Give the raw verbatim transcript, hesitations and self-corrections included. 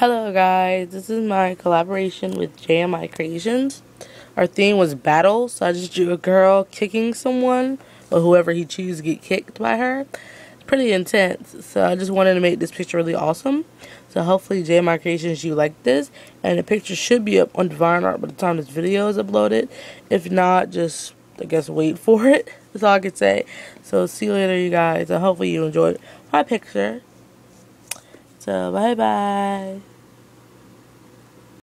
Hello guys, this is my collaboration with J M I Creations. Our theme was battle, so I just drew a girl kicking someone, but whoever he chooses to get kicked by her. It's pretty intense, so I just wanted to make this picture really awesome. So hopefully J M I Creations, you like this, and the picture should be up on Divine Art by the time this video is uploaded. If not, just, I guess, wait for it. That's all I can say. So see you later, you guys, and hopefully you enjoyed my picture. So bye bye.